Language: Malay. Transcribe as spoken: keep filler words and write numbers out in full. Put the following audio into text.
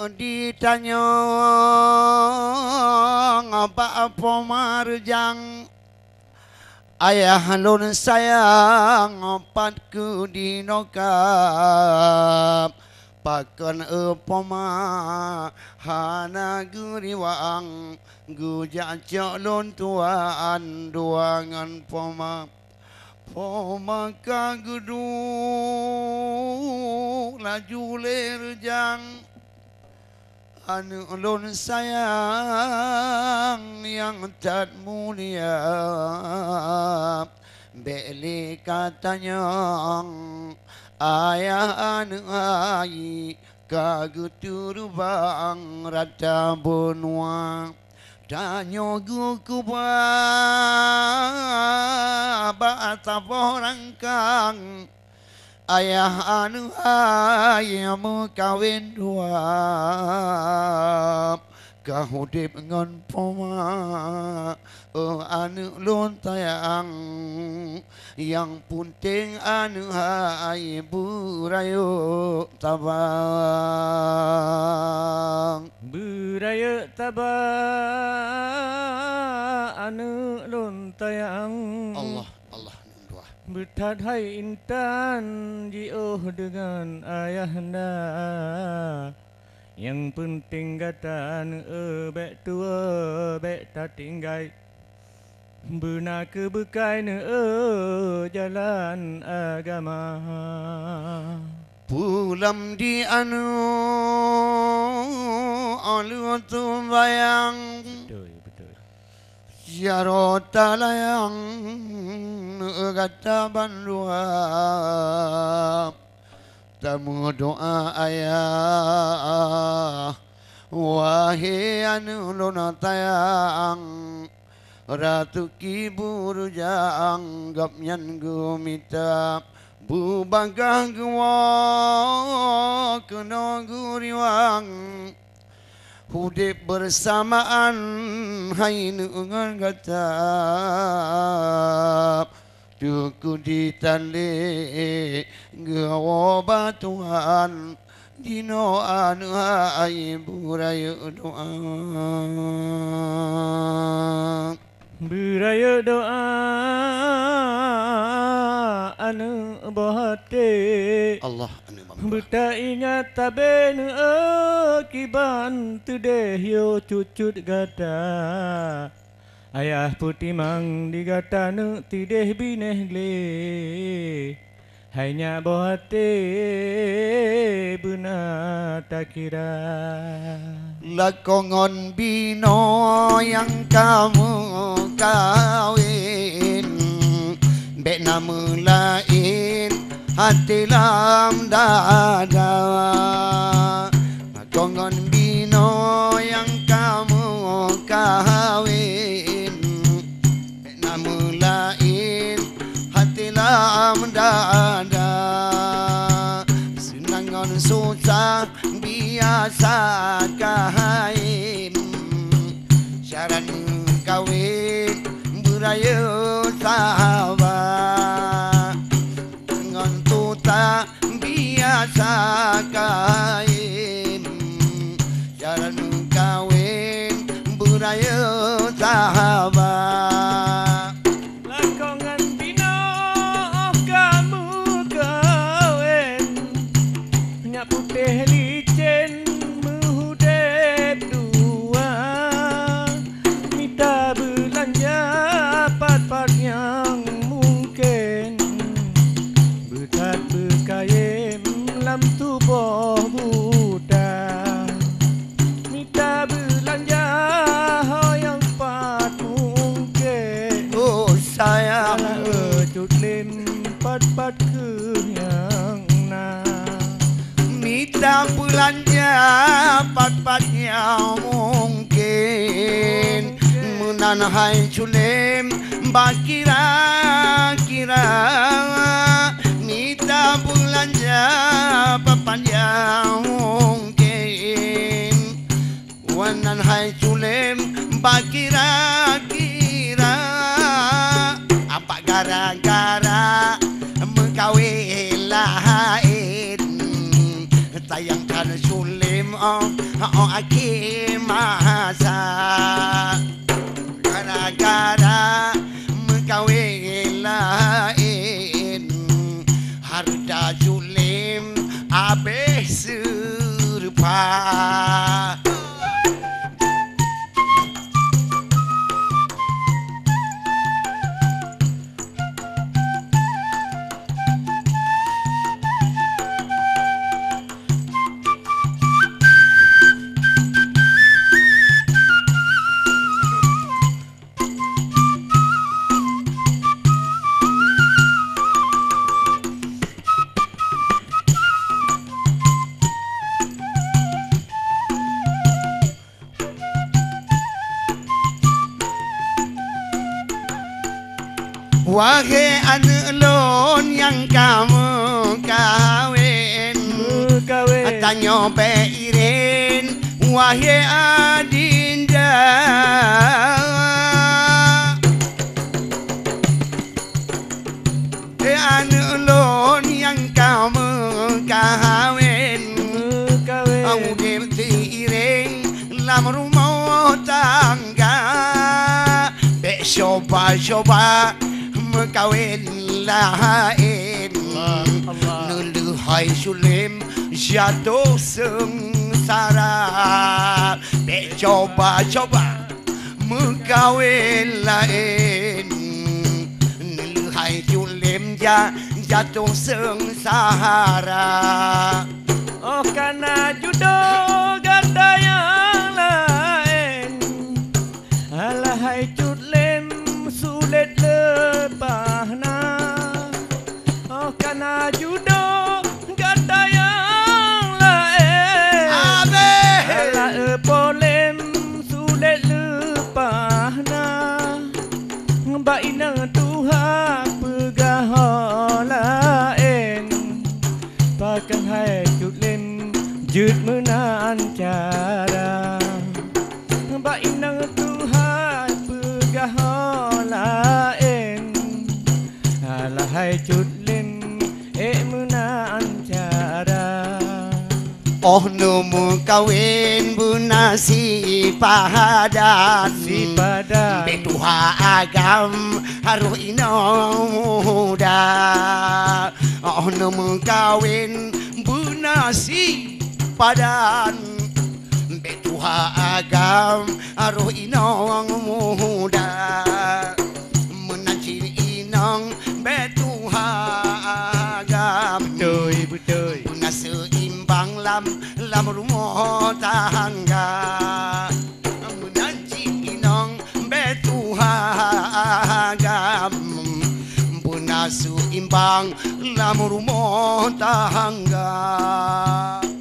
ditanya apa-apa marjang ayah lun sayang patku dinokap pakan upama hana guriwang gujak cok lun tuan duangan poma poma kaguduk laju lerjang anu lun sayang yang tak mulia beli katanya ayah anu ai kagutur bang rata benua danyo guku ba bata porangkang ayah anu ayah mu kawin dua kahudip ngon poma oh anu lontayang yang punting anu hai burayo tabang burayo tabang anu lontayang Allah Allah bertad hai intan jioh dengan ayahanda yang penting gatan ebek tua bek tak tinggal bena kebekai ne jalan agama pulam di anu alu tu bayang betul betul jarota layang gata bandua tamu doa ayah wahai anu luna tayang ratu kiburu jang gap nyan gumita bubagah gua kena guriwang hudip bersamaan hai nungan gatap tuku ditali gawa batuan dino anu ai burayu doa burayu doa anu bahate Allah anu beta ingat taben kiban tudeh yo cucut gata ayah putih mang digata nu tideh bineh gle hanya bohate buna takira lakongon bino yang kamu kawin bek nama lain hati lam dada lakongon bino yang kamu kawin bek nama lain hati lam dada senangan susah biasa kain syarat kawin burayu sahabat dengan tuta biasa kain syarat kawin burayu sahabat lakongan bino kamu kawin nyak putih licin menghudep dua minta belanja pat-pat yang mungkin berkat berkayem lam tubuh budak minta belanja yang pat mungkin oh sayang cut lim pat-pat ke yang na minta belanja pat-patnya mungkin menan hai culim bakira-kira minta belanja pat-patnya mungkin wanan hai culim bakira-kira apa gara-gara mengkawin lain tayangkan sulim oh oh aki masa gara-gara mengkawin lain harda julim habis serupa. Wahai anak lon yang kamu kawin, kawin tanya beirin wahai adinda. Eh anak lon yang kamu kawin, kawin aku beirin lam rumah tangga. Bek coba-coba kawin lain nuluhai sulim jatuh sengsara. Bek coba-coba mengkawin lain nuluhai sulim jatuh sengsara. Oh karena jodoh ganda yang lain, alahai cudlem sulit lepahna. Oh karena jodoh ganda yang lain, alah polem sulit lepahna. Baina Tuhan pegah lain, pakai hai cudlem jut menan cara. Baina Tuhan pegah lain, alahai cudlem eh menan cara. Oh nomu kawin buna si padan Si padan betuha agam haru ino muda. Oh nomu kawin buna si padan betuha agam haru ino muda. Menanci inong betuha agam betul betul buna seimbang lam lam rumah tangga. Menanci inong betuha agam buna seimbang lam rumah tangga.